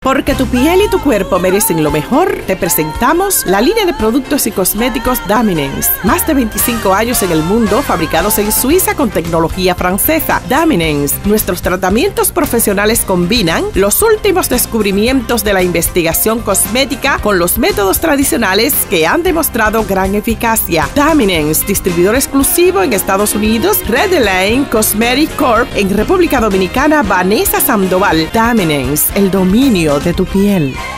Porque tu piel y tu cuerpo merecen lo mejor, te presentamos la línea de productos y cosméticos Daminens. Más de 25 años en el mundo, fabricados en Suiza con tecnología francesa. Daminens, nuestros tratamientos profesionales combinan los últimos descubrimientos de la investigación cosmética con los métodos tradicionales que han demostrado gran eficacia. Daminens, distribuidor exclusivo en Estados Unidos, Red Lane Cosmetic Corp. En República Dominicana, Vanessa Sandoval. Daminens, el dominio de tu piel.